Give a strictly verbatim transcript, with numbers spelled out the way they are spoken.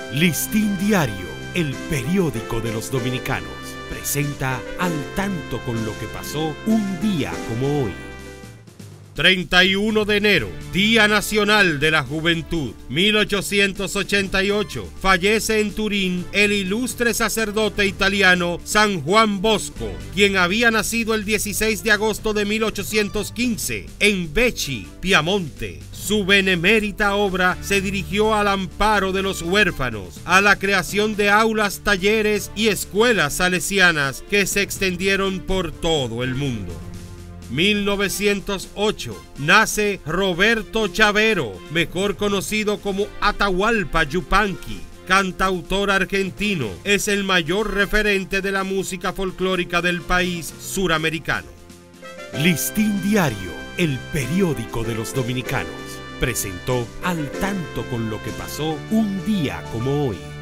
Listín Diario, el periódico de los dominicanos, presenta Al Tanto con lo que pasó un día como hoy. treinta y uno de enero, Día Nacional de la Juventud. mil ochocientos ochenta y ocho, fallece en Turín el ilustre sacerdote italiano San Juan Bosco, quien había nacido el dieciséis de agosto de mil ochocientos quince en Becchi, Piamonte. Su benemérita obra se dirigió al amparo de los huérfanos, a la creación de aulas, talleres y escuelas salesianas que se extendieron por todo el mundo. mil novecientos ocho, nace Roberto Chavero, mejor conocido como Atahualpa Yupanqui, cantautor argentino. Es el mayor referente de la música folclórica del país suramericano. Listín Diario, el periódico de los dominicanos, presentó Al Tanto con lo que pasó un día como hoy.